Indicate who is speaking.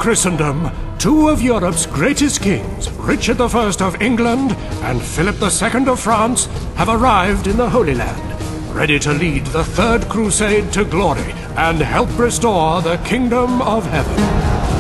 Speaker 1: Christendom, two of Europe's greatest kings, Richard I of England and Philip II of France, have arrived in the Holy Land, ready to lead the Third Crusade to glory and help restore the Kingdom of Heaven.